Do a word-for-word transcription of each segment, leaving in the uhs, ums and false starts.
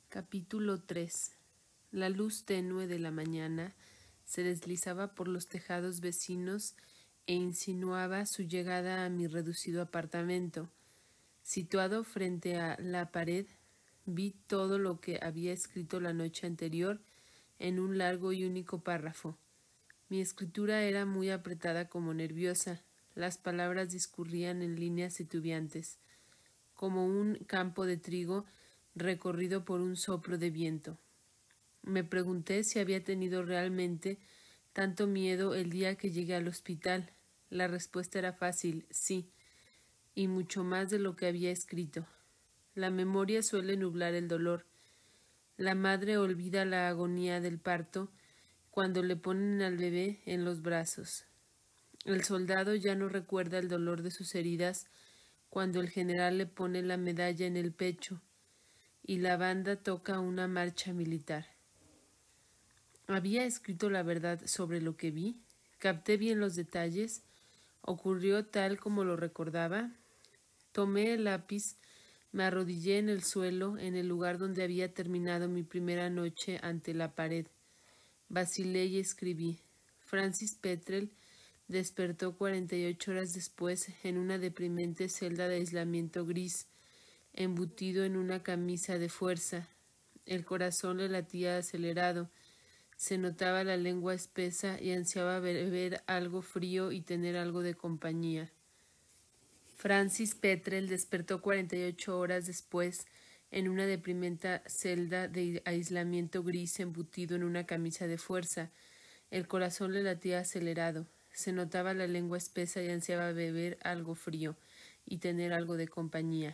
Capítulo tres. La luz tenue de la mañana se deslizaba por los tejados vecinos e insinuaba su llegada a mi reducido apartamento. Situado frente a la pared, vi todo lo que había escrito la noche anterior en un largo y único párrafo. Mi escritura era muy apretada como nerviosa. Las palabras discurrían en líneas titubeantes, como un campo de trigo recorrido por un soplo de viento. Me pregunté si había tenido realmente tanto miedo el día que llegué al hospital. La respuesta era fácil, sí, y mucho más de lo que había escrito. La memoria suele nublar el dolor. La madre olvida la agonía del parto cuando le ponen al bebé en los brazos. El soldado ya no recuerda el dolor de sus heridas cuando el general le pone la medalla en el pecho y la banda toca una marcha militar. ¿Había escrito la verdad sobre lo que vi? ¿Capté bien los detalles? ¿Ocurrió tal como lo recordaba? Tomé el lápiz, me arrodillé en el suelo, en el lugar donde había terminado mi primera noche ante la pared. Vacilé y escribí. Francis Petrel despertó cuarenta y ocho horas después en una deprimente celda de aislamiento gris, embutido en una camisa de fuerza. El corazón le latía acelerado. Se notaba la lengua espesa y ansiaba beber algo frío y tener algo de compañía. Francis Petrel despertó cuarenta y ocho horas después en una deprimente celda de aislamiento gris embutido en una camisa de fuerza. El corazón le latía acelerado. Se notaba la lengua espesa y ansiaba beber algo frío y tener algo de compañía.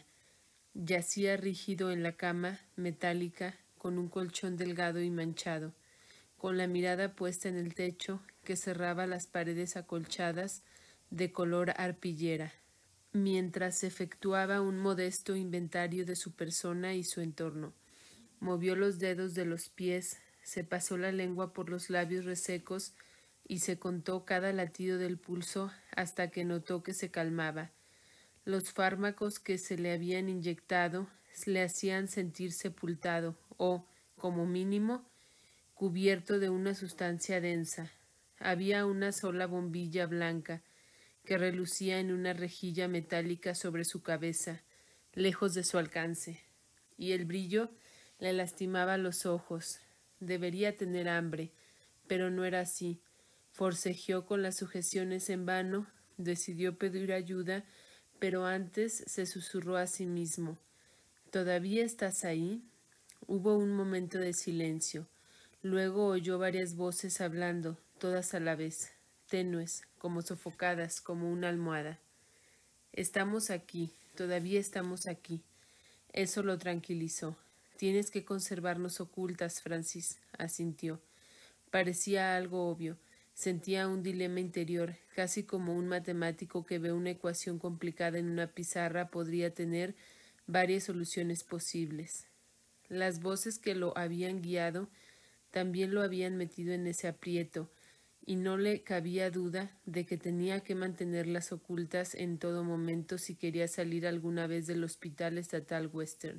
Yacía rígido en la cama, metálica, con un colchón delgado y manchado, con la mirada puesta en el techo que cerraba las paredes acolchadas de color arpillera, mientras efectuaba un modesto inventario de su persona y su entorno. Movió los dedos de los pies, se pasó la lengua por los labios resecos y se contó cada latido del pulso hasta que notó que se calmaba. Los fármacos que se le habían inyectado le hacían sentir sepultado o, como mínimo, cubierto de una sustancia densa. Había una sola bombilla blanca que relucía en una rejilla metálica sobre su cabeza, lejos de su alcance, y el brillo le lastimaba los ojos. Debería tener hambre, pero no era así. Forcejeó con las sujeciones en vano, decidió pedir ayuda, pero antes se susurró a sí mismo. ¿Todavía estás ahí? Hubo un momento de silencio. Luego oyó varias voces hablando, todas a la vez, tenues, como sofocadas, como una almohada. Estamos aquí, todavía estamos aquí. Eso lo tranquilizó. Tienes que conservarnos ocultas, Francis, asintió. Parecía algo obvio. Sentía un dilema interior, casi como un matemático que ve una ecuación complicada en una pizarra podría tener varias soluciones posibles. Las voces que lo habían guiado también lo habían metido en ese aprieto, y no le cabía duda de que tenía que mantenerlas ocultas en todo momento si quería salir alguna vez del Hospital Estatal Western.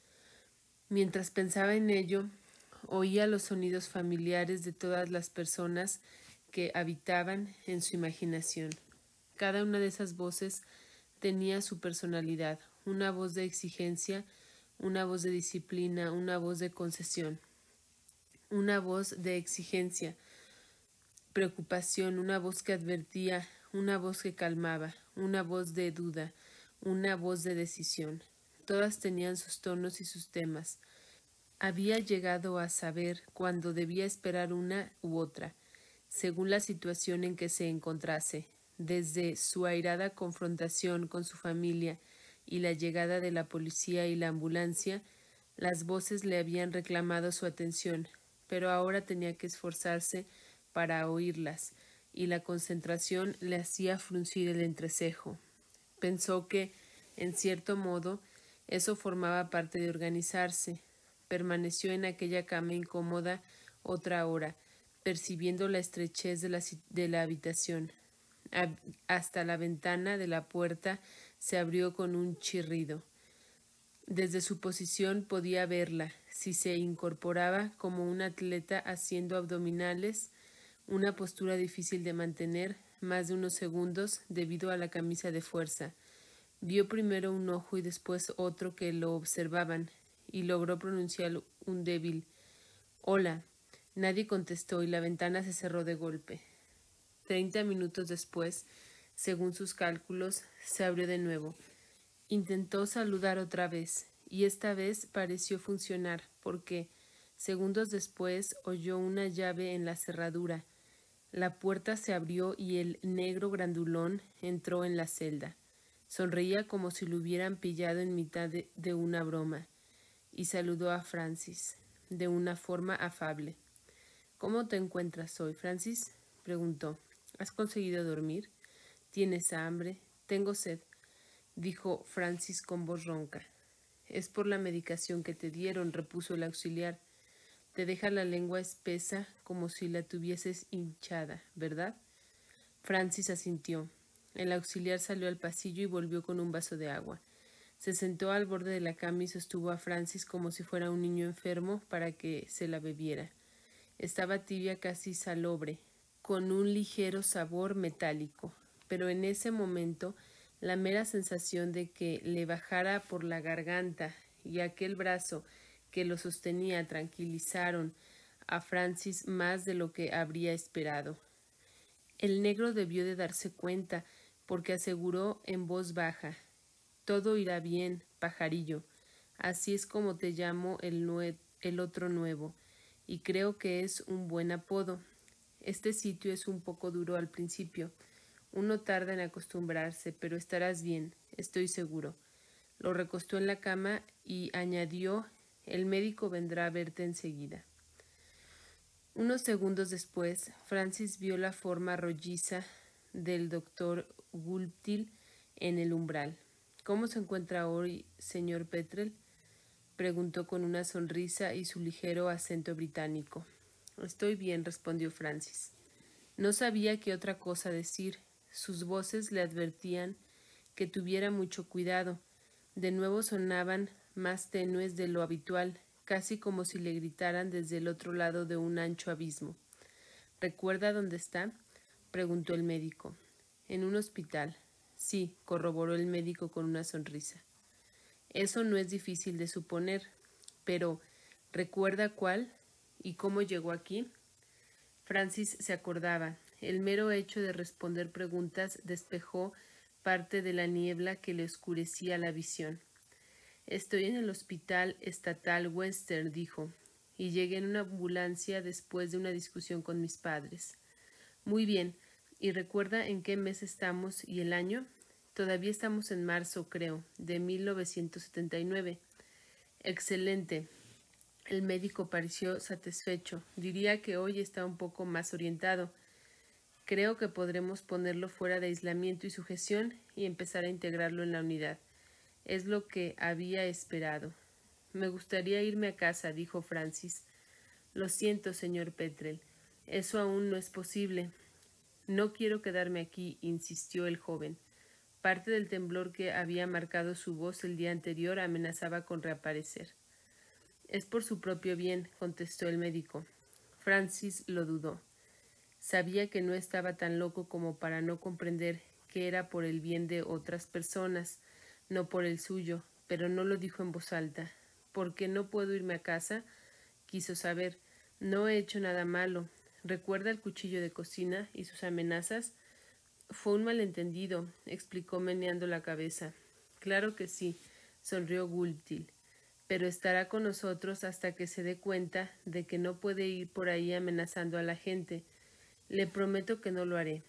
Mientras pensaba en ello, oía los sonidos familiares de todas las personas que habitaban en su imaginación. Cada una de esas voces tenía su personalidad, una voz de exigencia, una voz de disciplina, una voz de concesión, una voz de exigencia, preocupación, una voz que advertía, una voz que calmaba, una voz de duda, una voz de decisión. Todas tenían sus tonos y sus temas. Había llegado a saber cuándo debía esperar una u otra, según la situación en que se encontrase, desde su airada confrontación con su familia y la llegada de la policía y la ambulancia. Las voces le habían reclamado su atención, pero ahora tenía que esforzarse para oírlas, y la concentración le hacía fruncir el entrecejo. Pensó que, en cierto modo, eso formaba parte de organizarse. Permaneció en aquella cama incómoda otra hora, percibiendo la estrechez de la, de la habitación. A, hasta la ventana de la puerta se abrió con un chirrido. Desde su posición podía verla, si se incorporaba como un atleta haciendo abdominales, una postura difícil de mantener más de unos segundos debido a la camisa de fuerza. Vio primero un ojo y después otro que lo observaban, y logró pronunciar un débil «Hola». Nadie contestó y la ventana se cerró de golpe. Treinta minutos después, según sus cálculos, se abrió de nuevo. Intentó saludar otra vez, y esta vez pareció funcionar, porque, segundos después, oyó una llave en la cerradura. La puerta se abrió y el negro grandulón entró en la celda. Sonreía como si lo hubieran pillado en mitad de, de una broma, y saludó a Francis, de una forma afable. «¿Cómo te encuentras hoy, Francis?», preguntó. «¿Has conseguido dormir? ¿Tienes hambre? Tengo sed», dijo Francis con voz ronca. «Es por la medicación que te dieron», repuso el auxiliar. «Te deja la lengua espesa como si la tuvieses hinchada, ¿verdad?». Francis asintió. El auxiliar salió al pasillo y volvió con un vaso de agua. Se sentó al borde de la cama y sostuvo a Francis como si fuera un niño enfermo para que se la bebiera. Estaba tibia, casi salobre, con un ligero sabor metálico, pero en ese momento la mera sensación de que le bajara por la garganta y aquel brazo que lo sostenía tranquilizaron a Francis más de lo que habría esperado. El negro debió de darse cuenta, porque aseguró en voz baja: «Todo irá bien, pajarillo. Así es como te llamo el, nue- el otro nuevo, y creo que es un buen apodo. Este sitio es un poco duro al principio. Uno tarda en acostumbrarse, pero estarás bien, estoy seguro». Lo recostó en la cama y añadió: «El médico vendrá a verte enseguida». Unos segundos después, Francis vio la forma rolliza del doctor Gulptil en el umbral. «¿Cómo se encuentra hoy, señor Petrel?», preguntó con una sonrisa y su ligero acento británico. «Estoy bien», respondió Francis. No sabía qué otra cosa decir. Sus voces le advertían que tuviera mucho cuidado. De nuevo sonaban más tenues de lo habitual, casi como si le gritaran desde el otro lado de un ancho abismo. «¿Recuerda dónde está?», preguntó el médico. «En un hospital». «Sí», corroboró el médico con una sonrisa. «Eso no es difícil de suponer. Pero, ¿recuerda cuál y cómo llegó aquí?». Francis se acordaba. El mero hecho de responder preguntas despejó parte de la niebla que le oscurecía la visión. «Estoy en el Hospital Estatal Western», dijo, «y llegué en una ambulancia después de una discusión con mis padres». «Muy bien. ¿Y recuerda en qué mes estamos y el año?». «Todavía estamos en marzo, creo, de mil novecientos setenta y nueve». «Excelente». El médico pareció satisfecho. «Diría que hoy está un poco más orientado. Creo que podremos ponerlo fuera de aislamiento y sujeción y empezar a integrarlo en la unidad». Es lo que había esperado. «Me gustaría irme a casa», dijo Francis. «Lo siento, señor Petrel. Eso aún no es posible». «No quiero quedarme aquí», insistió el joven. Parte del temblor que había marcado su voz el día anterior amenazaba con reaparecer. «Es por su propio bien», contestó el médico. Francis lo dudó. Sabía que no estaba tan loco como para no comprender que era por el bien de otras personas, no por el suyo, pero no lo dijo en voz alta. «¿Por qué no puedo irme a casa?», quiso saber. «No he hecho nada malo. ¿Recuerda el cuchillo de cocina y sus amenazas?». «Fue un malentendido», explicó meneando la cabeza. «Claro que sí», sonrió Gulptil, «pero estará con nosotros hasta que se dé cuenta de que no puede ir por ahí amenazando a la gente. Le prometo que no lo haré».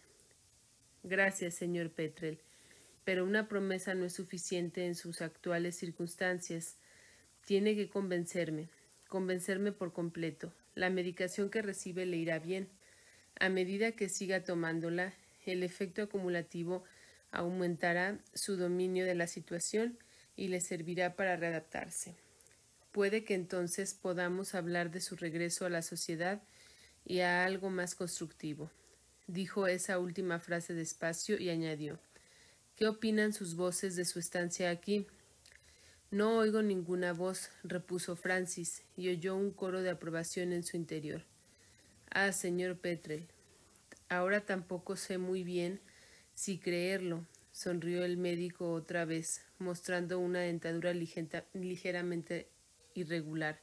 «Gracias, señor Petrel. Pero una promesa no es suficiente en sus actuales circunstancias. Tiene que convencerme, convencerme por completo. La medicación que recibe le irá bien. A medida que siga tomándola, el efecto acumulativo aumentará su dominio de la situación y le servirá para readaptarse. Puede que entonces podamos hablar de su regreso a la sociedad y a algo más constructivo». Dijo esa última frase despacio y añadió: «¿Qué opinan sus voces de su estancia aquí?». No oigo ninguna voz, repuso Francis, y oyó un coro de aprobación en su interior. Ah, señor Petrel, ahora tampoco sé muy bien si creerlo, sonrió el médico otra vez, mostrando una dentadura ligera, ligeramente irregular.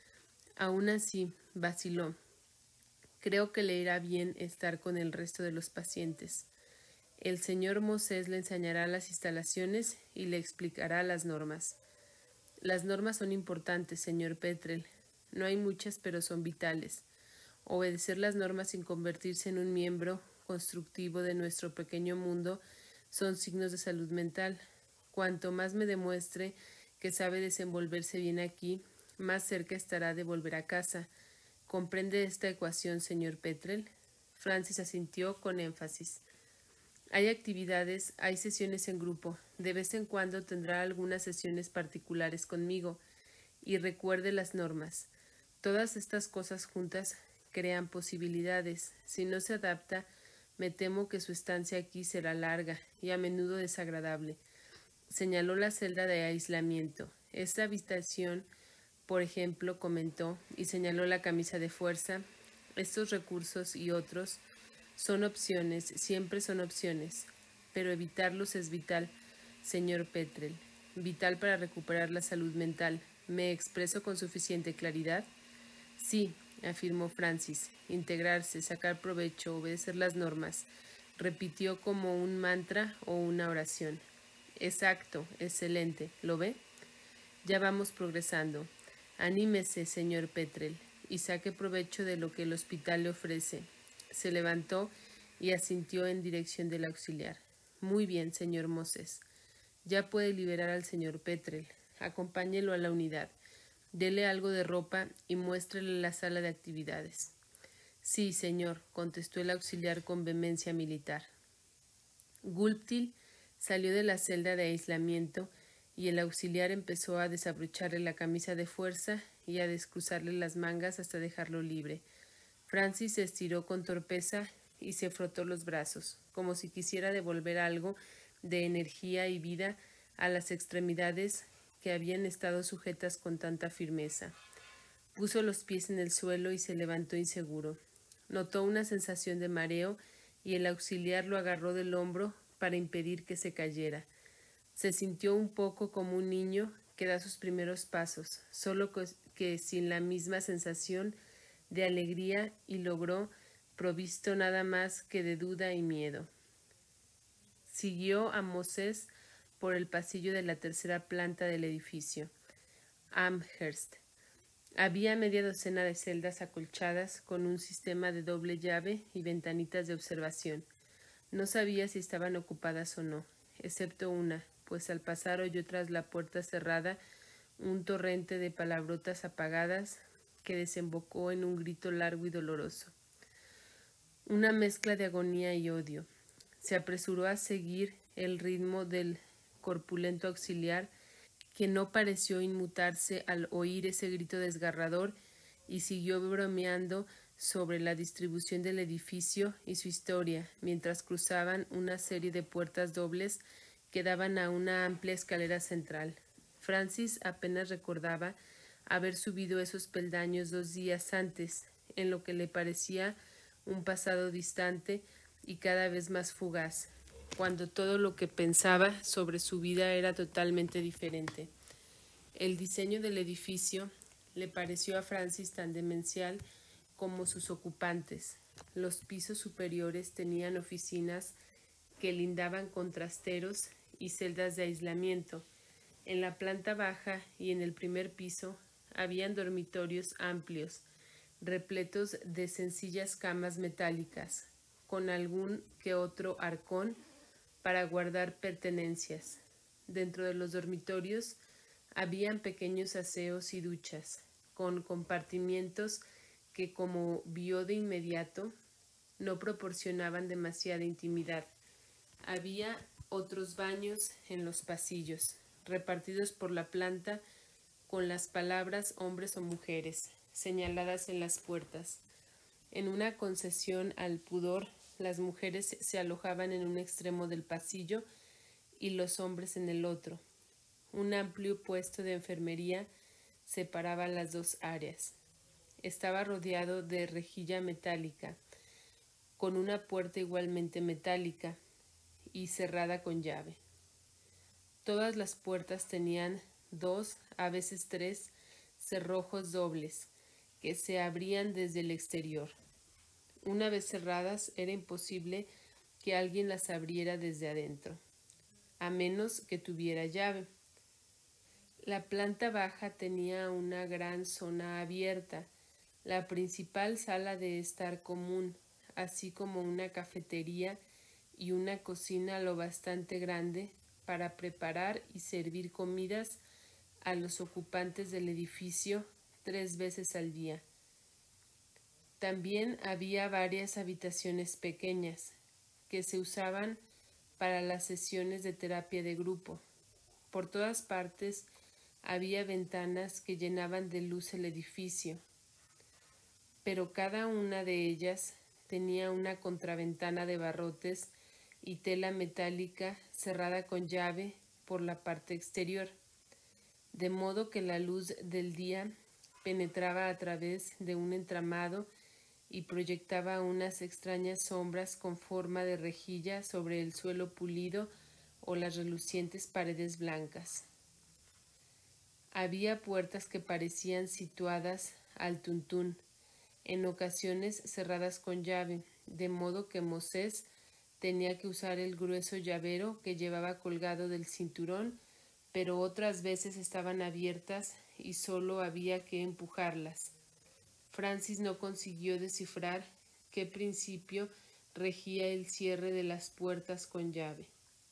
Aún así, vaciló. Creo que le irá bien estar con el resto de los pacientes. El señor Moses le enseñará las instalaciones y le explicará las normas. Las normas son importantes, señor Petrel. No hay muchas, pero son vitales. Obedecer las normas sin convertirse en un miembro constructivo de nuestro pequeño mundo son signos de salud mental. Cuanto más me demuestre que sabe desenvolverse bien aquí, más cerca estará de volver a casa. ¿Comprende esta ecuación, señor Petrel? Francis asintió con énfasis. Hay actividades, hay sesiones en grupo. De vez en cuando tendrá algunas sesiones particulares conmigo. Y recuerde las normas. Todas estas cosas juntas crean posibilidades. Si no se adapta, me temo que su estancia aquí será larga y a menudo desagradable. Señaló la celda de aislamiento. Esta habitación, por ejemplo, comentó, y señaló la camisa de fuerza. Estos recursos y otros son opciones, siempre son opciones, pero evitarlos es vital, señor Petrel, vital para recuperar la salud mental. ¿Me expreso con suficiente claridad? Sí, afirmó Francis, integrarse, sacar provecho, obedecer las normas, repitió como un mantra o una oración. Exacto, excelente, ¿lo ve? Ya vamos progresando. Anímese, señor Petrel, y saque provecho de lo que el hospital le ofrece. Se levantó y asintió en dirección del auxiliar. Muy bien, señor Moses. Ya puede liberar al señor Petrel. Acompáñelo a la unidad. Dele algo de ropa y muéstrele la sala de actividades. Sí, señor, contestó el auxiliar con vehemencia militar. Gulptil salió de la celda de aislamiento y el auxiliar empezó a desabrocharle la camisa de fuerza y a descruzarle las mangas hasta dejarlo libre. Francis se estiró con torpeza y se frotó los brazos, como si quisiera devolver algo de energía y vida a las extremidades que habían estado sujetas con tanta firmeza. Puso los pies en el suelo y se levantó inseguro. Notó una sensación de mareo y el auxiliar lo agarró del hombro para impedir que se cayera. Se sintió un poco como un niño que da sus primeros pasos, solo que sin la misma sensación de alegría, y logró, provisto nada más que de duda y miedo. Siguió a Moses por el pasillo de la tercera planta del edificio. Amherst. Había media docena de celdas acolchadas con un sistema de doble llave y ventanitas de observación. No sabía si estaban ocupadas o no, excepto una, pues al pasar oyó tras la puerta cerrada un torrente de palabrotas apagadas que desembocó en un grito largo y doloroso. Una mezcla de agonía y odio. Se apresuró a seguir el ritmo del corpulento auxiliar, que no pareció inmutarse al oír ese grito desgarrador, y siguió bromeando sobre la distribución del edificio y su historia, mientras cruzaban una serie de puertas dobles que daban a una amplia escalera central. Francis apenas recordaba haber subido esos peldaños dos días antes, en lo que le parecía un pasado distante y cada vez más fugaz, cuando todo lo que pensaba sobre su vida era totalmente diferente. El diseño del edificio le pareció a Francis tan demencial como sus ocupantes. Los pisos superiores tenían oficinas que lindaban con trasteros y celdas de aislamiento. En la planta baja y en el primer piso habían dormitorios amplios, repletos de sencillas camas metálicas, con algún que otro arcón para guardar pertenencias. Dentro de los dormitorios habían pequeños aseos y duchas, con compartimientos que, como vio de inmediato, no proporcionaban demasiada intimidad. Había otros baños en los pasillos, repartidos por la planta, con las palabras hombres o mujeres señaladas en las puertas. En una concesión al pudor, las mujeres se alojaban en un extremo del pasillo y los hombres en el otro. Un amplio puesto de enfermería separaba las dos áreas. Estaba rodeado de rejilla metálica, con una puerta igualmente metálica y cerrada con llave. Todas las puertas tenían dos, a veces tres, cerrojos dobles, que se abrían desde el exterior. Una vez cerradas, era imposible que alguien las abriera desde adentro, a menos que tuviera llave. La planta baja tenía una gran zona abierta, la principal sala de estar común, así como una cafetería y una cocina lo bastante grande para preparar y servir comidas a los ocupantes del edificio tres veces al día. También había varias habitaciones pequeñas que se usaban para las sesiones de terapia de grupo. Por todas partes había ventanas que llenaban de luz el edificio, pero cada una de ellas tenía una contraventana de barrotes y tela metálica cerrada con llave por la parte exterior, de modo que la luz del día penetraba a través de un entramado y proyectaba unas extrañas sombras con forma de rejilla sobre el suelo pulido o las relucientes paredes blancas. Había puertas que parecían situadas al tuntún, en ocasiones cerradas con llave, de modo que Mosés tenía que usar el grueso llavero que llevaba colgado del cinturón, pero otras veces estaban abiertas y solo había que empujarlas. Francis no consiguió descifrar qué principio regía el cierre de las puertas con llave.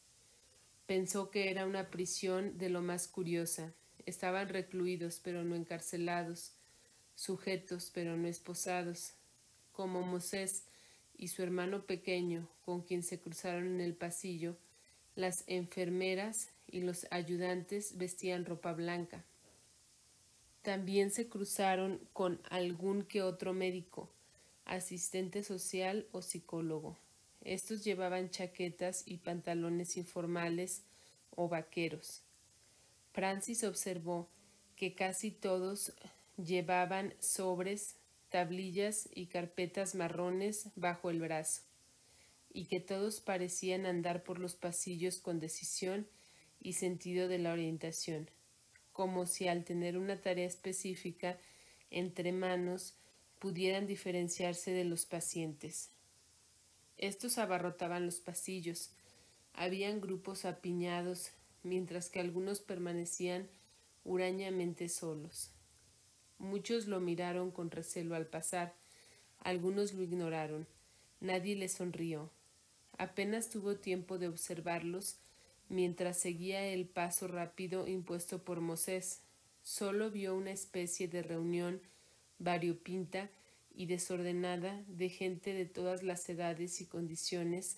Pensó que era una prisión de lo más curiosa. Estaban recluidos, pero no encarcelados, sujetos, pero no esposados, como Mosés y su hermano pequeño, con quien se cruzaron en el pasillo. Las enfermeras y los ayudantes vestían ropa blanca. También se cruzaron con algún que otro médico, asistente social o psicólogo. Estos llevaban chaquetas y pantalones informales o vaqueros. Francis observó que casi todos llevaban sobres, tablillas y carpetas marrones bajo el brazo, y que todos parecían andar por los pasillos con decisión y sentido de la orientación, como si al tener una tarea específica entre manos pudieran diferenciarse de los pacientes. Estos abarrotaban los pasillos. Habían grupos apiñados, mientras que algunos permanecían hurañamente solos. Muchos lo miraron con recelo al pasar, algunos lo ignoraron, nadie le sonrió. Apenas tuvo tiempo de observarlos mientras seguía el paso rápido impuesto por Mosés. Solo vio una especie de reunión variopinta y desordenada de gente de todas las edades y condiciones,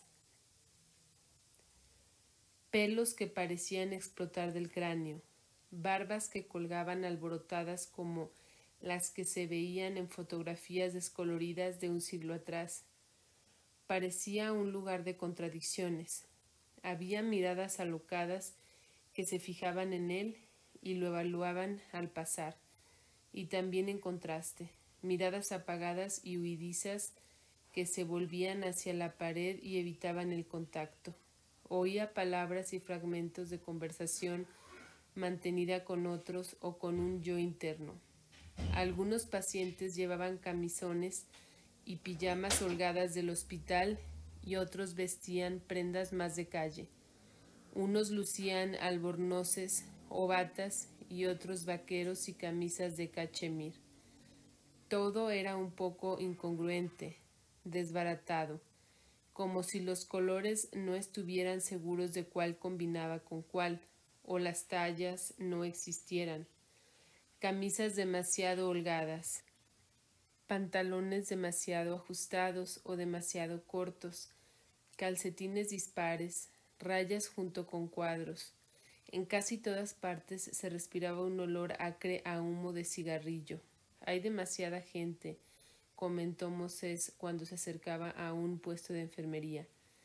pelos que parecían explotar del cráneo, barbas que colgaban alborotadas como las que se veían en fotografías descoloridas de un siglo atrás. Parecía un lugar de contradicciones. Había miradas alocadas que se fijaban en él y lo evaluaban al pasar, y también en contraste, miradas apagadas y huidizas que se volvían hacia la pared y evitaban el contacto. Oía palabras y fragmentos de conversación mantenida con otros o con un yo interno. Algunos pacientes llevaban camisones y pijamas holgadas del hospital y otros vestían prendas más de calle. Unos lucían albornoces o batas y otros vaqueros y camisas de cachemir. Todo era un poco incongruente, desbaratado, como si los colores no estuvieran seguros de cuál combinaba con cuál, o las tallas no existieran. Camisas demasiado holgadas, pantalones demasiado ajustados o demasiado cortos, calcetines dispares, rayas junto con cuadros. En casi todas partes se respiraba un olor acre a humo de cigarrillo. Hay demasiada gente, comentó Mosés cuando se acercaba a un puesto de enfermería.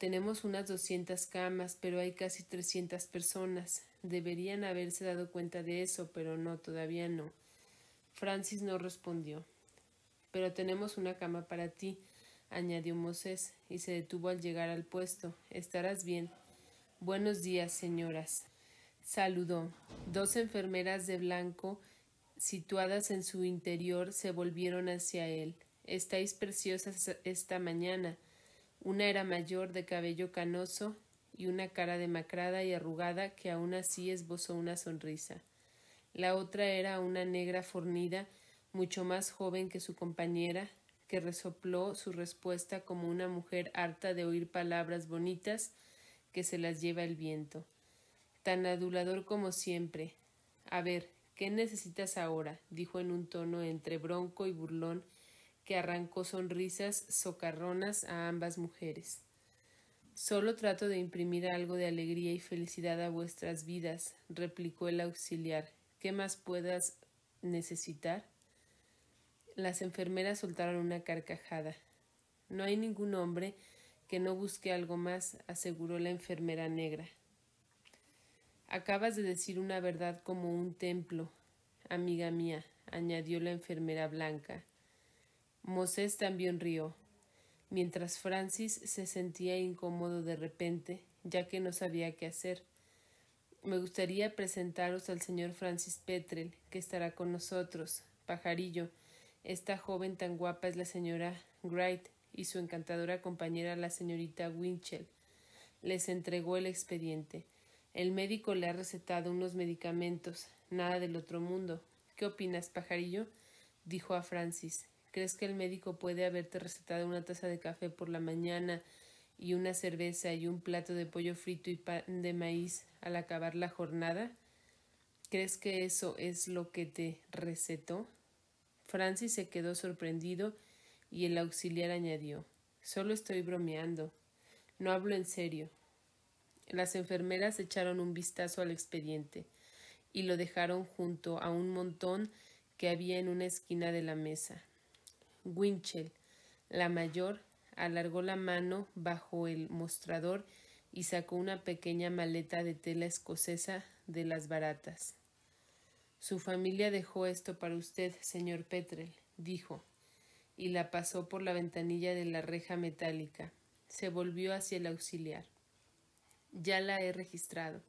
tenemos unas doscientas camas, pero hay casi trescientas personas. Deberían haberse dado cuenta de eso, pero no, todavía no. Francis no respondió. Pero tenemos una cama para ti, añadió Moses, y se detuvo al llegar al puesto. Estarás bien. Buenos días, señoras. Saludó. Dos enfermeras de blanco, situadas en su interior, se volvieron hacia él. Estáis preciosas esta mañana. Una era mayor, de cabello canoso y una cara demacrada y arrugada que aún así esbozó una sonrisa. La otra era una negra fornida, mucho más joven que su compañera, que resopló su respuesta como una mujer harta de oír palabras bonitas que se las lleva el viento. Tan adulador como siempre. A ver, ¿qué necesitas ahora? Dijo en un tono entre bronco y burlón que arrancó sonrisas socarronas a ambas mujeres. Solo trato de imprimir algo de alegría y felicidad a vuestras vidas, replicó el auxiliar. ¿Qué más puedas necesitar? Las enfermeras soltaron una carcajada. No hay ningún hombre que no busque algo más, aseguró la enfermera negra. Acabas de decir una verdad como un templo, amiga mía, añadió la enfermera blanca. Moses también rió, mientras Francis se sentía incómodo de repente, ya que no sabía qué hacer. Me gustaría presentaros al señor Francis Petrel, que estará con nosotros. Pajarillo, esta joven tan guapa es la señora Wright y su encantadora compañera la señorita Winchell. Les entregó el expediente. El médico le ha recetado unos medicamentos, nada del otro mundo. ¿Qué opinas, pajarillo? Dijo a Francis. ¿Crees que el médico puede haberte recetado una taza de café por la mañana y una cerveza y un plato de pollo frito y pan de maíz al acabar la jornada? ¿Crees que eso es lo que te recetó? Francis se quedó sorprendido y el auxiliar añadió: Solo estoy bromeando. No hablo en serio. Las enfermeras echaron un vistazo al expediente y lo dejaron junto a un montón que había en una esquina de la mesa. Winchell, la mayor, alargó la mano bajo el mostrador y sacó una pequeña maleta de tela escocesa de las baratas. Su familia dejó esto para usted, señor Petrel, dijo, y la pasó por la ventanilla de la reja metálica. Se volvió hacia el auxiliar. Ya la he registrado.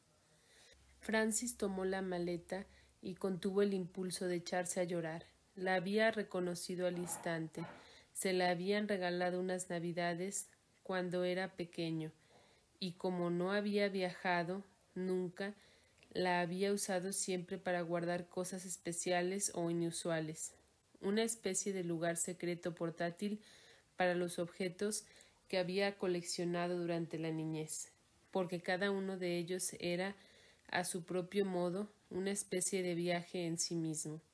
Francis tomó la maleta y contuvo el impulso de echarse a llorar. La había reconocido al instante. Se la habían regalado unas navidades cuando era pequeño, y como no había viajado nunca, la había usado siempre para guardar cosas especiales o inusuales. Una especie de lugar secreto portátil para los objetos que había coleccionado durante la niñez, porque cada uno de ellos era, a su propio modo, una especie de viaje en sí mismo.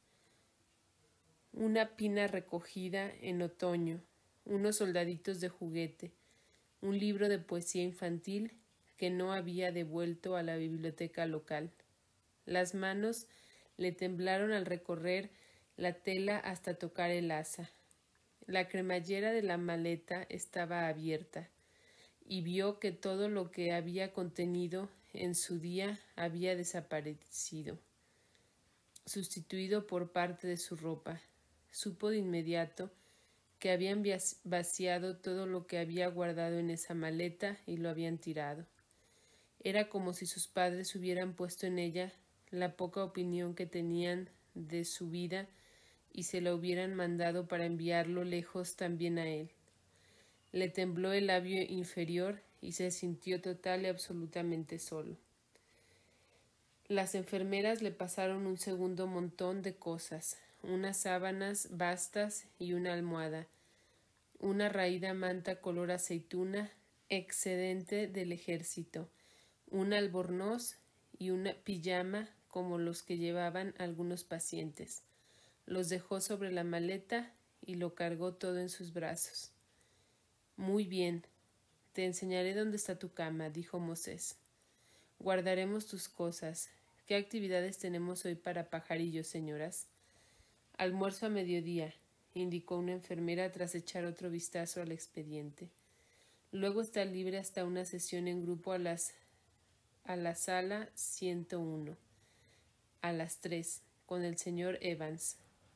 Una pina recogida en otoño, unos soldaditos de juguete, un libro de poesía infantil que no había devuelto a la biblioteca local. Las manos le temblaron al recorrer la tela hasta tocar el asa. La cremallera de la maleta estaba abierta y vio que todo lo que había contenido en su día había desaparecido, sustituido por parte de su ropa. Supo de inmediato que habían vaciado todo lo que había guardado en esa maleta y lo habían tirado. Era como si sus padres hubieran puesto en ella la poca opinión que tenían de su vida y se la hubieran mandado para enviarlo lejos también a él. Le tembló el labio inferior y se sintió total y absolutamente solo. Las enfermeras le pasaron un segundo montón de cosas, unas sábanas bastas y una almohada, una raída manta color aceituna, excedente del ejército, un albornoz y una pijama como los que llevaban algunos pacientes. Los dejó sobre la maleta y lo cargó todo en sus brazos. Muy bien, te enseñaré dónde está tu cama, dijo Moses. Guardaremos tus cosas. ¿Qué actividades tenemos hoy para pajarillos, señoras? Almuerzo a mediodía, indicó una enfermera tras echar otro vistazo al expediente. Luego está libre hasta una sesión en grupo a las a la sala ciento uno, a las tres, con el señor Evans.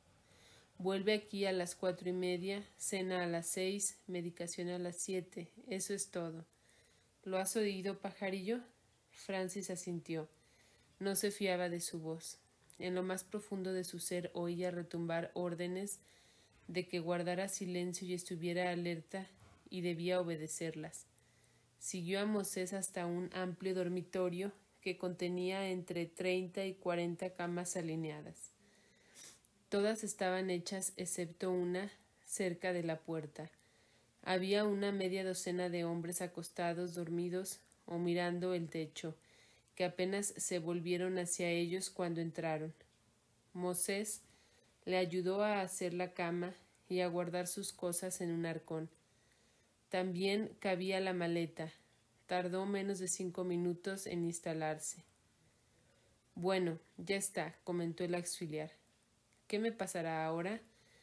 Vuelve aquí a las cuatro y media, cena a las seis, medicación a las siete. Eso es todo. ¿Lo has oído, pajarillo? Francis asintió. No se fiaba de su voz. En lo más profundo de su ser oía retumbar órdenes de que guardara silencio y estuviera alerta, y debía obedecerlas. Siguió a Mosés hasta un amplio dormitorio que contenía entre treinta y cuarenta camas alineadas. Todas estaban hechas excepto una cerca de la puerta. Había una media docena de hombres acostados, dormidos o mirando el techo, que apenas se volvieron hacia ellos cuando entraron. Mosés le ayudó a hacer la cama y a guardar sus cosas en un arcón. También cabía la maleta. Tardó menos de cinco minutos en instalarse. Bueno, ya está, comentó el auxiliar. ¿Qué me pasará ahora?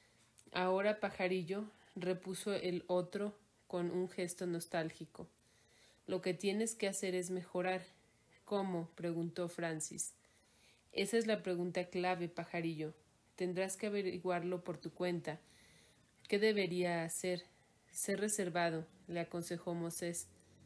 Ahora, pajarillo, repuso el otro con un gesto nostálgico. Lo que tienes que hacer es mejorar. ¿Cómo? Preguntó Francis. Esa es la pregunta clave, pajarillo. Tendrás que averiguarlo por tu cuenta. ¿Qué debería hacer? Ser reservado, le aconsejó Mosés.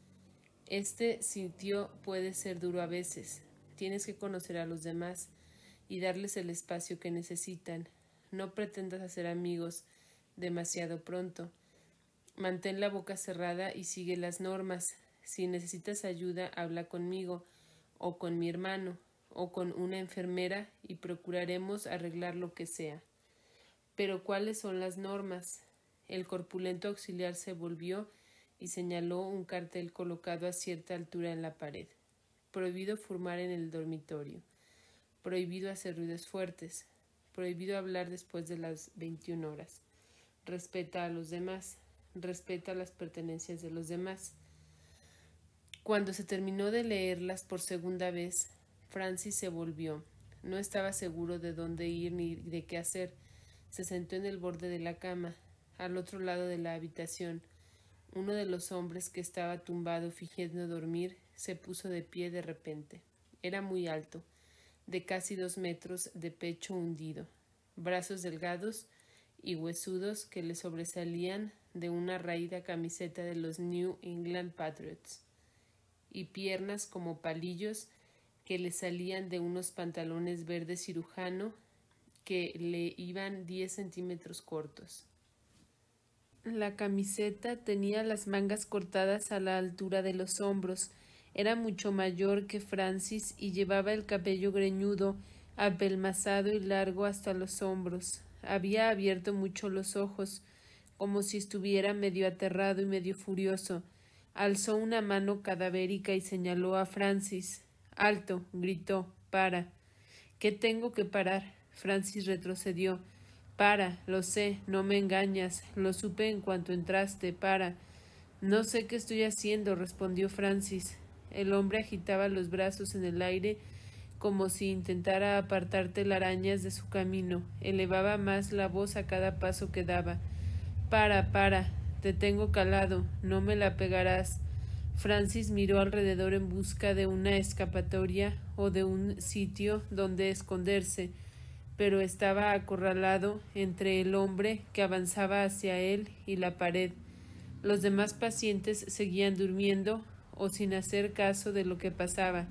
Este sitio puede ser duro a veces. Tienes que conocer a los demás y darles el espacio que necesitan. No pretendas hacer amigos demasiado pronto. Mantén la boca cerrada y sigue las normas. Si necesitas ayuda, habla conmigo, o con mi hermano, o con una enfermera, y procuraremos arreglar lo que sea. Pero ¿cuáles son las normas? El corpulento auxiliar se volvió y señaló un cartel colocado a cierta altura en la pared. Prohibido fumar en el dormitorio. Prohibido hacer ruidos fuertes. Prohibido hablar después de las veintiuna horas. Respeta a los demás. Respeta las pertenencias de los demás. Cuando se terminó de leerlas por segunda vez, Francis se volvió. No estaba seguro de dónde ir ni de qué hacer. Se sentó en el borde de la cama, al otro lado de la habitación. Uno de los hombres que estaba tumbado fingiendo dormir se puso de pie de repente. Era muy alto, de casi dos metros, de pecho hundido, brazos delgados y huesudos que le sobresalían de una raída camiseta de los New England Patriots, y piernas como palillos que le salían de unos pantalones verde cirujano que le iban diez centímetros cortos. La camiseta tenía las mangas cortadas a la altura de los hombros. Era mucho mayor que Francis y llevaba el cabello greñudo, apelmazado y largo hasta los hombros. Había abierto mucho los ojos, como si estuviera medio aterrado y medio furioso. Alzó una mano cadavérica y señaló a Francis. —¡Alto! —gritó. —¡Para! —¿Qué tengo que parar? Francis retrocedió. —Para, lo sé, no me engañas, lo supe en cuanto entraste, para. —No sé qué estoy haciendo —respondió Francis. El hombre agitaba los brazos en el aire como si intentara apartar telarañas de su camino. Elevaba más la voz a cada paso que daba. —Para, para, te tengo calado, no me la pegarás. Francis miró alrededor en busca de una escapatoria o de un sitio donde esconderse, pero estaba acorralado entre el hombre que avanzaba hacia él y la pared. Los demás pacientes seguían durmiendo o sin hacer caso de lo que pasaba.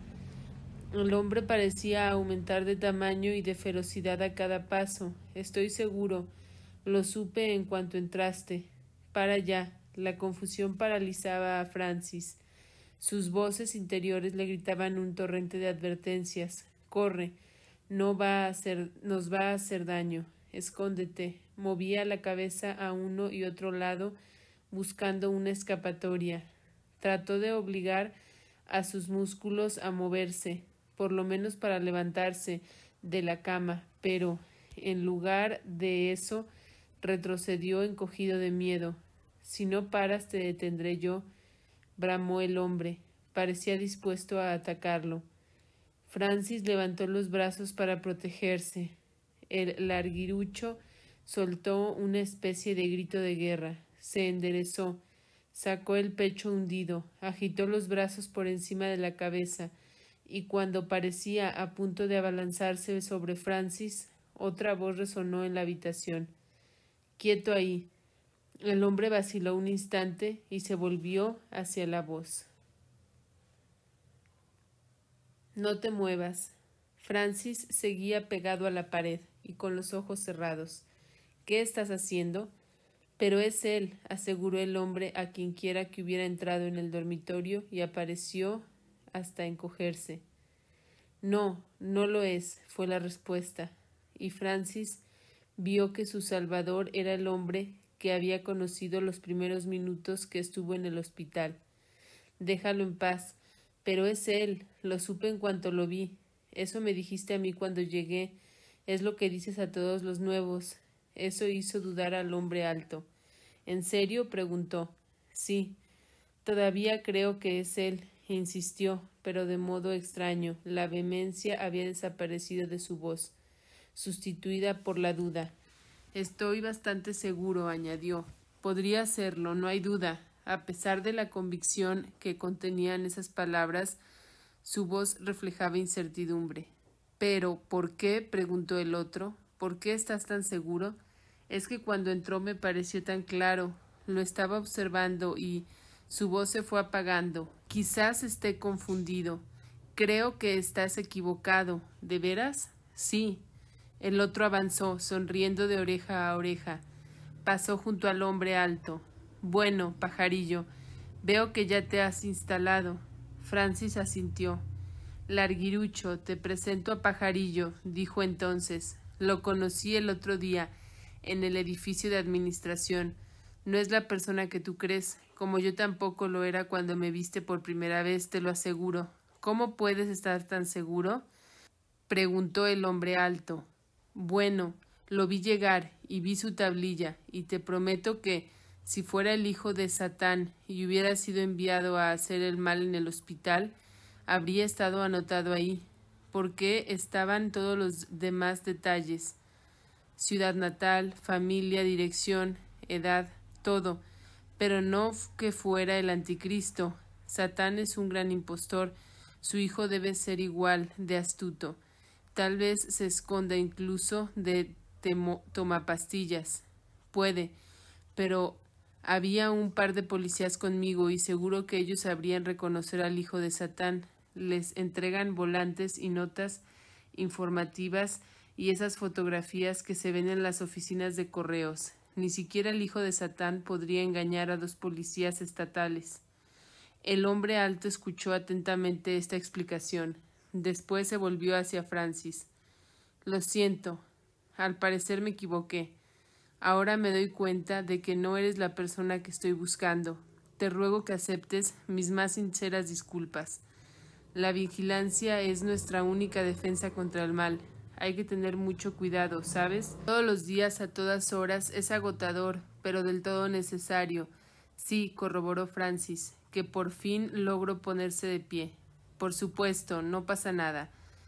El hombre parecía aumentar de tamaño y de ferocidad a cada paso. Estoy seguro. Lo supe en cuanto entraste. Para ya. La confusión paralizaba a Francis. Sus voces interiores le gritaban un torrente de advertencias. Corre. No va a hacer, nos va a hacer daño. Escóndete. Movía la cabeza a uno y otro lado, buscando una escapatoria. Trató de obligar a sus músculos a moverse, por lo menos para levantarse de la cama, pero, en lugar de eso, retrocedió encogido de miedo. Si no paras, te detendré yo, bramó el hombre. Parecía dispuesto a atacarlo. Francis levantó los brazos para protegerse. El larguirucho soltó una especie de grito de guerra. Se enderezó. Sacó el pecho hundido, agitó los brazos por encima de la cabeza, y cuando parecía a punto de abalanzarse sobre Francis, otra voz resonó en la habitación. «Quieto ahí». El hombre vaciló un instante y se volvió hacia la voz. «No te muevas». Francis seguía pegado a la pared y con los ojos cerrados. «¿Qué estás haciendo?» «Pero es él», aseguró el hombre a quien quiera que hubiera entrado en el dormitorio y apareció hasta encogerse. «No, no lo es», fue la respuesta, y Francis vio que su salvador era el hombre que había conocido los primeros minutos que estuvo en el hospital. «Déjalo en paz». «Pero es él, lo supe en cuanto lo vi. Eso me dijiste a mí cuando llegué. Es lo que dices a todos los nuevos». Eso hizo dudar al hombre alto. «¿En serio?», preguntó. «Sí, todavía creo que es él», insistió, pero de modo extraño. La vehemencia había desaparecido de su voz, sustituida por la duda. «Estoy bastante seguro», añadió. «Podría serlo, no hay duda». A pesar de la convicción que contenían esas palabras, su voz reflejaba incertidumbre. «¿Pero por qué?», preguntó el otro. «¿Por qué estás tan seguro?» «Es que cuando entró me pareció tan claro. Lo estaba observando y...» Su voz se fue apagando. «Quizás esté confundido. Creo que estás equivocado». «¿De veras?» «Sí». El otro avanzó, sonriendo de oreja a oreja. Pasó junto al hombre alto. «Bueno, pajarillo, veo que ya te has instalado». Francis asintió. «Larguirucho, te presento a Pajarillo», dijo entonces. «Lo conocí el otro día en el edificio de administración. No es la persona que tú crees, como yo tampoco lo era cuando me viste por primera vez, te lo aseguro». «¿Cómo puedes estar tan seguro?», preguntó el hombre alto. «Bueno, lo vi llegar y vi su tablilla, y te prometo que, si fuera el hijo de Satán y hubiera sido enviado a hacer el mal en el hospital, habría estado anotado ahí, porque estaban todos los demás detalles: ciudad natal, familia, dirección, edad, todo, pero no que fuera el anticristo. Satán es un gran impostor, su hijo debe ser igual de astuto. Tal vez se esconda incluso de tomapastillas. Puede, pero había un par de policías conmigo y seguro que ellos sabrían reconocer al hijo de Satán. Les entregan volantes y notas informativas y esas fotografías que se ven en las oficinas de correos. Ni siquiera el hijo de Satán podría engañar a los policías estatales». El hombre alto escuchó atentamente esta explicación. Después se volvió hacia Francis. «Lo siento. Al parecer me equivoqué. Ahora me doy cuenta de que no eres la persona que estoy buscando. Te ruego que aceptes mis más sinceras disculpas. La vigilancia es nuestra única defensa contra el mal. Hay que tener mucho cuidado, ¿sabes? Todos los días, a todas horas, es agotador, pero del todo necesario». «Sí», corroboró Francis, que por fin logró ponerse de pie. «Por supuesto, no pasa nada».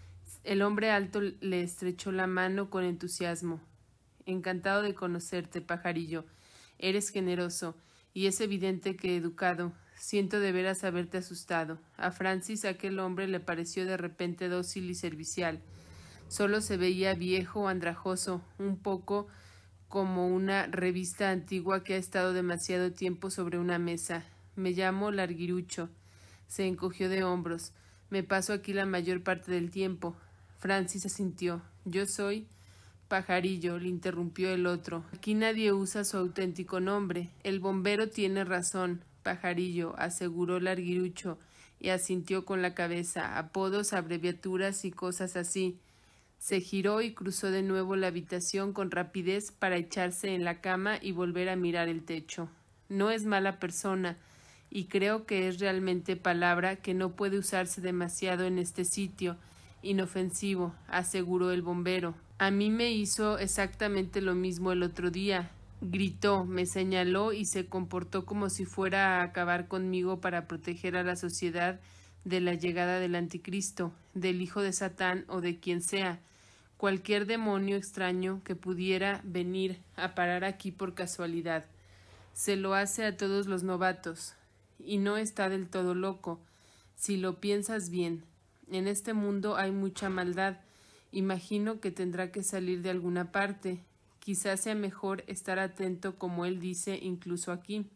El hombre alto le estrechó la mano con entusiasmo. «Encantado de conocerte, pajarillo. Eres generoso, y es evidente que educado. Siento de veras haberte asustado». A Francis aquel hombre le pareció de repente dócil y servicial. Solo se veía viejo, andrajoso, un poco como una revista antigua que ha estado demasiado tiempo sobre una mesa. «Me llamo Larguirucho». Se encogió de hombros. «Me paso aquí la mayor parte del tiempo». Francis asintió. «Yo soy...» «Pajarillo», le interrumpió el otro. «Aquí nadie usa su auténtico nombre». «El bombero tiene razón, Pajarillo», aseguró Larguirucho, y asintió con la cabeza. «Apodos, abreviaturas y cosas así». Se giró y cruzó de nuevo la habitación con rapidez para echarse en la cama y volver a mirar el techo. «No es mala persona, y creo que es realmente palabra que no puede usarse demasiado en este sitio. Inofensivo», aseguró el bombero. «A mí me hizo exactamente lo mismo el otro día». Gritó, me señaló y se comportó como si fuera a acabar conmigo para proteger a la sociedad de la llegada del anticristo, del hijo de Satán o de quien sea, cualquier demonio extraño que pudiera venir a parar aquí por casualidad. Se lo hace a todos los novatos. Y no está del todo loco, si lo piensas bien. En este mundo hay mucha maldad. Imagino que tendrá que salir de alguna parte. Quizás sea mejor estar atento, como él dice, incluso aquí.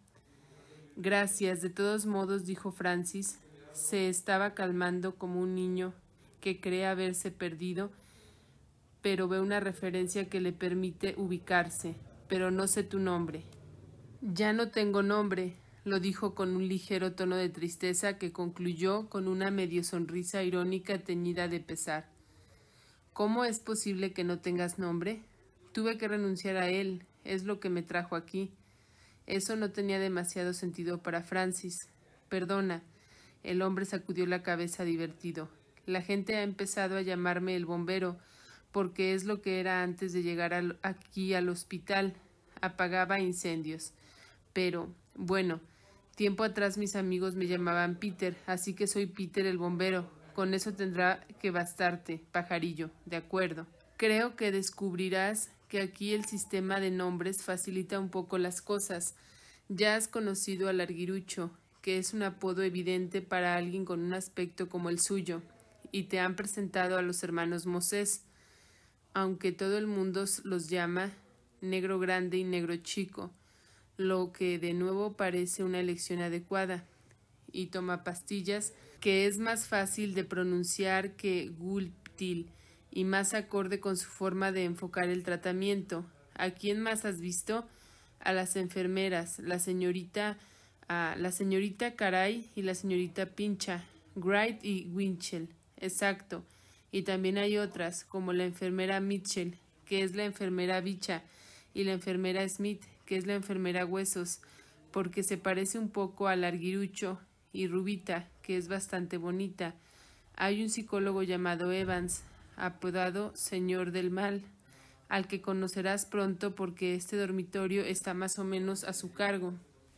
Gracias, de todos modos, dijo Francis. Se estaba calmando como un niño que cree haberse perdido, pero ve una referencia que le permite ubicarse. Pero no sé tu nombre. Ya no tengo nombre, lo dijo con un ligero tono de tristeza que concluyó con una medio sonrisa irónica teñida de pesar. ¿Cómo es posible que no tengas nombre? Tuve que renunciar a él, es lo que me trajo aquí. Eso no tenía demasiado sentido para Francis. Perdona. El hombre sacudió la cabeza divertido. La gente ha empezado a llamarme el bombero, porque es lo que era antes de llegar al, aquí al hospital. Apagaba incendios. Pero, bueno, tiempo atrás mis amigos me llamaban Peter, así que soy Peter el bombero. Con eso tendrá que bastarte, pajarillo. De acuerdo. Creo que descubrirás que aquí el sistema de nombres facilita un poco las cosas. Ya has conocido al Larguirucho, que es un apodo evidente para alguien con un aspecto como el suyo, y te han presentado a los hermanos Mosés, aunque todo el mundo los llama Negro Grande y Negro Chico, lo que de nuevo parece una elección adecuada, y toma pastillas, que es más fácil de pronunciar que Gulptil, y más acorde con su forma de enfocar el tratamiento. ¿A quién más has visto? A las enfermeras, la señorita, a la señorita Caray y la señorita Pincha, Wright y Winchell, exacto, y también hay otras, como la enfermera Mitchell, que es la enfermera Bicha, y la enfermera Smith, que es la enfermera Huesos, porque se parece un poco al Larguirucho, y Rubita, que es bastante bonita. Hay un psicólogo llamado Evans, apodado Señor del Mal, al que conocerás pronto porque este dormitorio está más o menos a su cargo.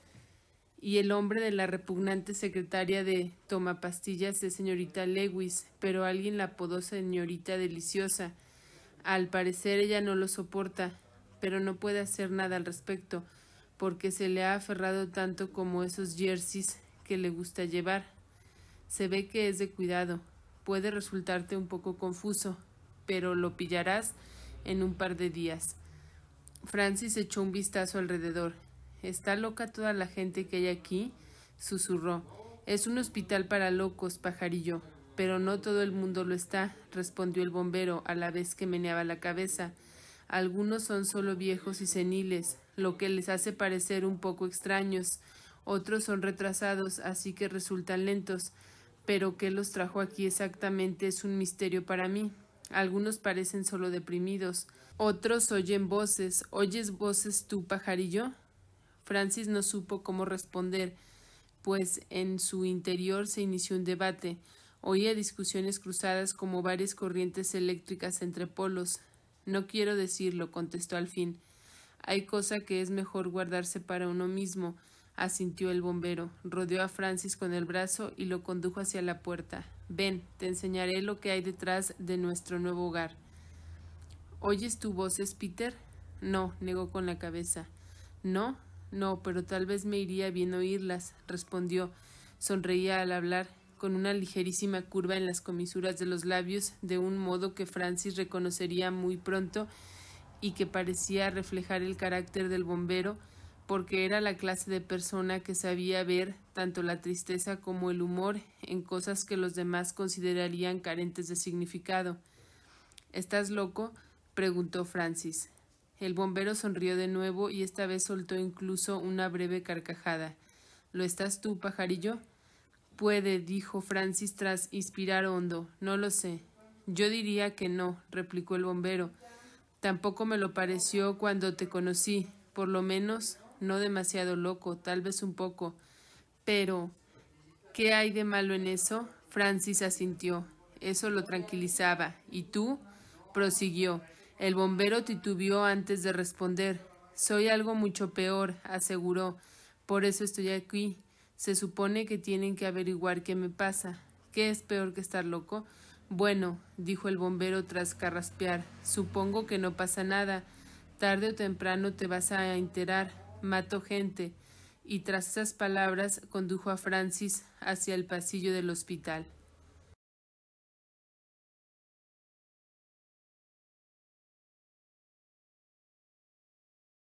Y el hombre de la repugnante secretaria de Tomapastillas es señorita Lewis, pero alguien la apodó señorita Deliciosa. Al parecer ella no lo soporta, pero no puede hacer nada al respecto, porque se le ha aferrado tanto como esos jerseys que le gusta llevar. Se ve que es de cuidado. Puede resultarte un poco confuso, pero lo pillarás en un par de días. Francis echó un vistazo alrededor. ¿Está loca toda la gente que hay aquí? Susurró. Es un hospital para locos, pajarillo. Pero no todo el mundo lo está, respondió el bombero a la vez que meneaba la cabeza. Algunos son solo viejos y seniles, lo que les hace parecer un poco extraños. Otros son retrasados, así que resultan lentos. Pero qué los trajo aquí exactamente es un misterio para mí. Algunos parecen solo deprimidos. Otros oyen voces. ¿Oyes voces tú, pajarillo? Francis no supo cómo responder, pues en su interior se inició un debate. Oía discusiones cruzadas como varias corrientes eléctricas entre polos. No quiero decirlo, contestó al fin. Hay cosa que es mejor guardarse para uno mismo, asintió el bombero. Rodeó a Francis con el brazo y lo condujo hacia la puerta. Ven, te enseñaré lo que hay detrás de nuestro nuevo hogar. ¿Oyes tu voces, Peter? No, negó con la cabeza. ¿No? No, pero tal vez me iría bien oírlas, respondió. Sonreía al hablar, con una ligerísima curva en las comisuras de los labios, de un modo que Francis reconocería muy pronto y que parecía reflejar el carácter del bombero, porque era la clase de persona que sabía ver tanto la tristeza como el humor en cosas que los demás considerarían carentes de significado. ¿Estás loco?, preguntó Francis. El bombero sonrió de nuevo y esta vez soltó incluso una breve carcajada. ¿Lo estás tú, pajarillo? Puede, dijo Francis tras inspirar hondo. No lo sé. Yo diría que no, replicó el bombero. Tampoco me lo pareció cuando te conocí, por lo menos no demasiado loco, tal vez un poco. Pero, ¿qué hay de malo en eso? Francis asintió. Eso lo tranquilizaba. ¿Y tú? Prosiguió. El bombero titubeó antes de responder. Soy algo mucho peor, aseguró. Por eso estoy aquí. Se supone que tienen que averiguar qué me pasa. ¿Qué es peor que estar loco? Bueno, dijo el bombero tras carraspear. Supongo que no pasa nada. Tarde o temprano te vas a enterar. mató gente, y tras esas palabras condujo a Francis hacia el pasillo del hospital.